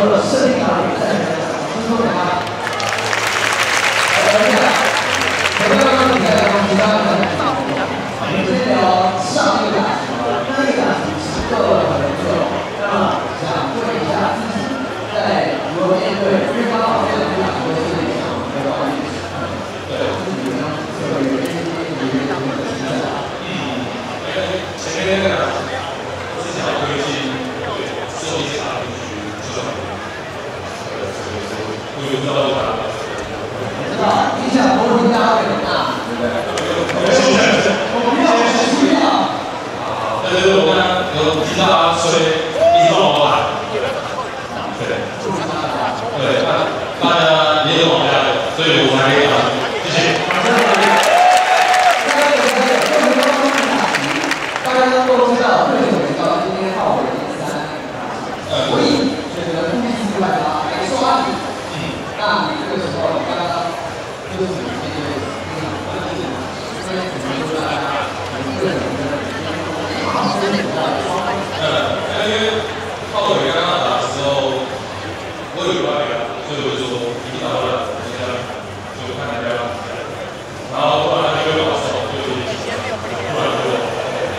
了胜利大比赛，支持他。回到刚刚比赛当中，其他的我们先聊上一个打题，那一个打题是各位朋友，那想问一下自己在如何面对，因为刚好这两个打题都是那场比较关键的时刻，对，自己呢作为前面那个是想要推进对设计法律局这种，我有知道他，知道影响国民大会很大，对不对？我们要学习啊！但是我看有听到他吹，一直帮我喊，对，对，大家也有我家的，所以我才可以打，谢谢。大家都知道，为什么到今天号为第3？所以选择第4来刷你。那你这个时候，刚刚就是你面对这场关键的，所以可能就大家个人的马上就到因为浩伟刚刚打的时候，我有外表，所以我就说一定要让人家就看大家，然后突然他就老手就有点紧张，突然就。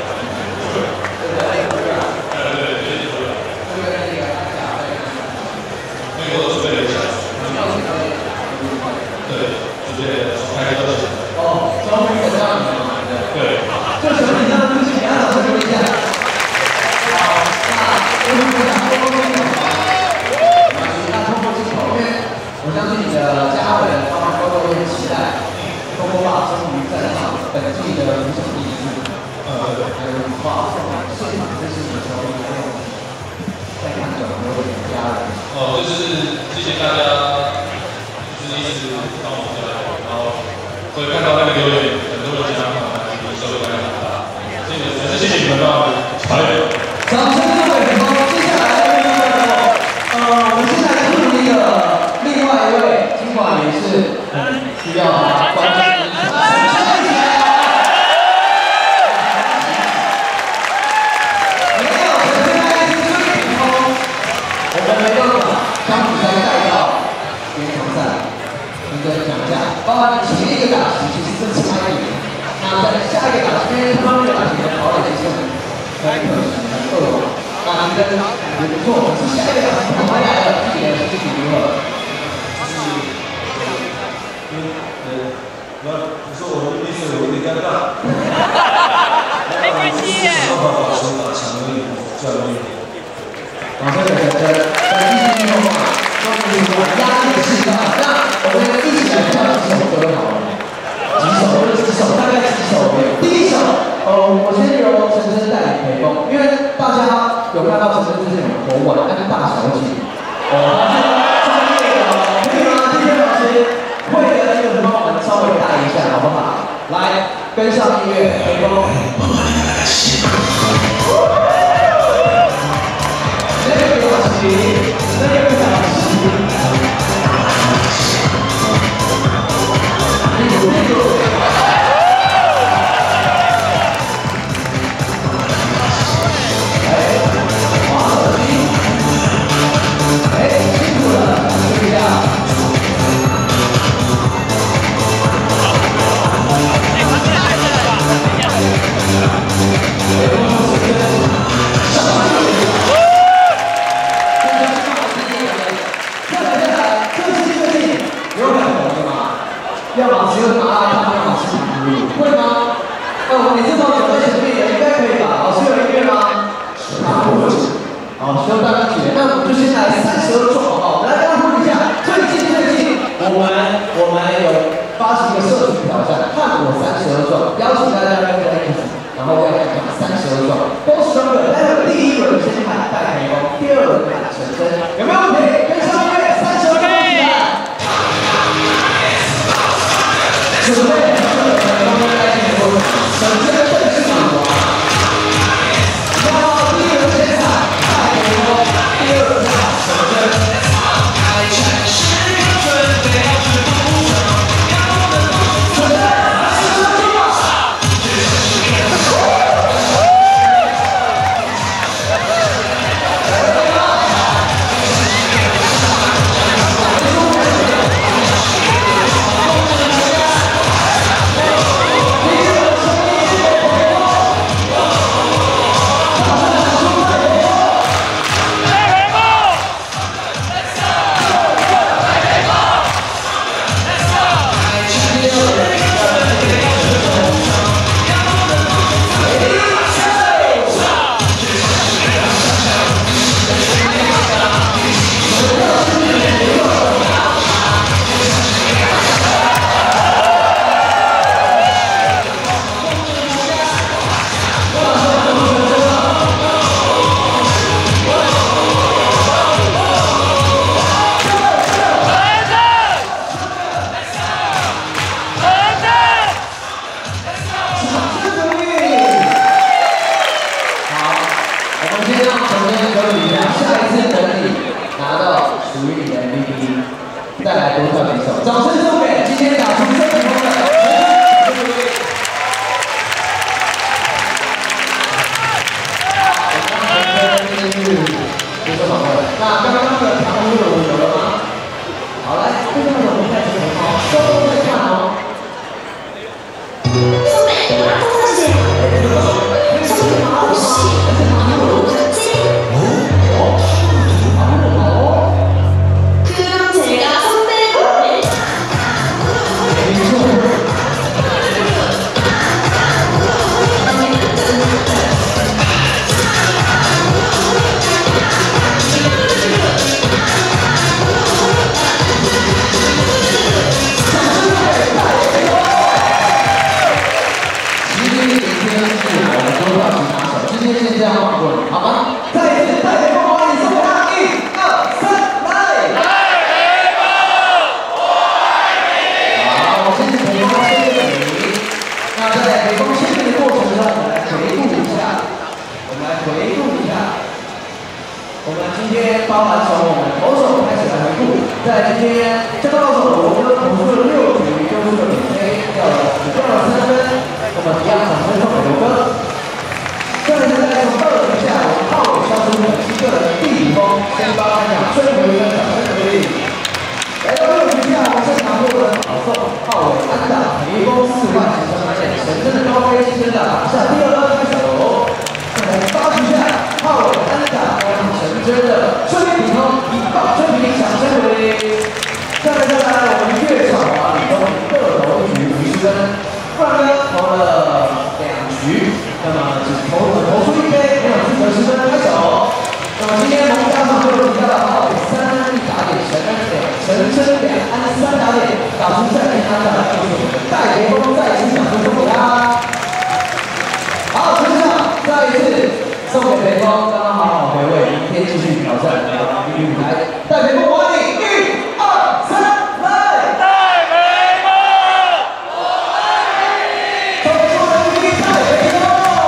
哦，终于有这样子了，对。这什么？你让对不起，你让老师说一下。好，那我们讲多多益善。那通过这口，因为我相信你的家人、爸妈都会期待，通过爸终于站上本季的足球第1名。还有爸现场这是你球迷还有在看转播的家人。哦，就是谢谢大家，就是一直帮我加油，然后。所以看到那个留言，很多人家长收入感很大，这个还是谢谢你们吧，好嘞。掌声送给你们。接下来我们现在来进行一个另外一位，尽管也是需要他关注的。没有，现在是最普通，我们没办法将比赛带到延长赛。跟讲一下，包括前一个打题其实是差一点，那在下一个打题，因为他们的打题的跑垒其实很恶嘛，那你跟也不错，可是下一个打题他回来了，自己的心情如何？你说我意思有点尴尬，没关系，没办法把球打强而已，这样而已。好，这个继续运动嘛，压力是大，那我们一起来跳几首歌好了，几首，大概几首？第一首，我先由陈真带领陪风，因为大家有看到陈真就是有口吻，那是大小姐，他是专业的，可以吗？今天老师会的那个帮我们稍微带一下，好不好？来，跟上音乐，陪风。那个表情，那个表情。要把持又拿来，他们要把持会吗？你这种走在前面的应该可以吧？老师有音乐吗？好，需要大家举。那我们就先来32状，好不好？来，大家问一下，最近我们有发起一个社群挑战，看我32状，邀请大家跟着一起，然后要看32状，都是双个。待会第一轮先看戴培峰，第二轮看陈真，有没有问题？跟上音乐，32状起来。准备，首先正式上场。然后第一轮先看戴培峰，第二轮看陈真。 属于你的 MVP， 带来多少选手？掌声送给今天打出最成功的。 那刚刚的长度有了吗？好，来，这个我们开始哦，都在看哦。 松美，我要做这些。松美好细，而且马路真精。그럼 제가 선배를. 没错。 今天先这样放过你，好吗？再一次带北风把你送给他，1、2、3，来！带北风，我爱你。好，谢谢北风，谢谢你。那在北风签名的过程中，我们来回顾一下。我们今天包含从我们投手开始来回顾，在今天这个投手我们投出了6局，丢出了0飞，掉了3分。我们一样掌声送给刘哥。 再来从2局下，我们炮尾消出了7个人地风，先帮他讲最后一个掌声鼓励。来到6局下，我们正常获得保送炮尾安打，雷锋4万形成而且全身的高飞牺牲的打下第2分开手。再来8局下，炮尾安打成真的顺利平衡，1棒追平，掌声鼓励。再来，我们岳少华、李东各投1局50分，不然呢投了2局。 那么只投出1飞，没有自责10分，拍手。那么今天蒙家上就提到了炮尾3安1打点，陈真2安3打点，打出3连安打，就是我们的戴培峰再次掌声送给他。好，全场再一次送给培峰，刚刚好回味，明天继续挑战MVP舞台。戴培峰，我爱你，1、2、3，来！戴培峰，我爱你。送给所有的 MVP 戴培峰。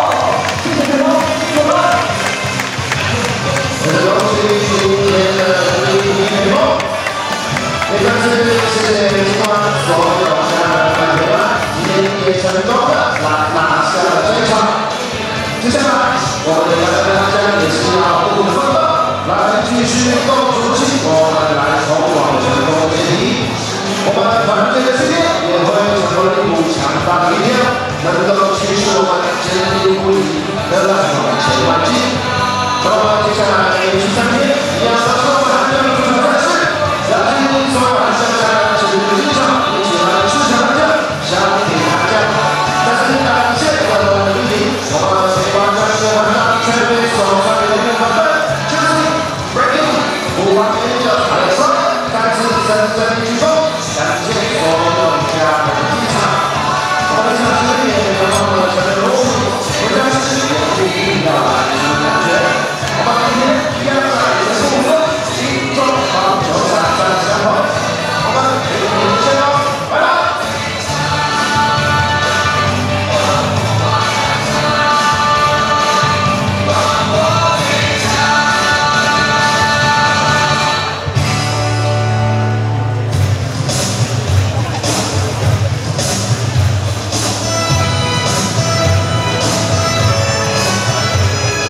也算是谢谢今晚所有的粉丝们，今天也成功的拿下了这一场。接下来，我们大家也是要不分的来继续共筑起我们来通往成功的阶梯。我们团结的信念也会成为一股强大的力量，能够驱使我们坚定不移的往前迈进。那么接下来连续3天，一样的充满着主场赛事。 相信所有人现在是进场，一起来市场大将，相挺大将。再次感谢我们的莅临，我们陪伴在这晚上全面手上的面粉，就是 breaking 无法天的。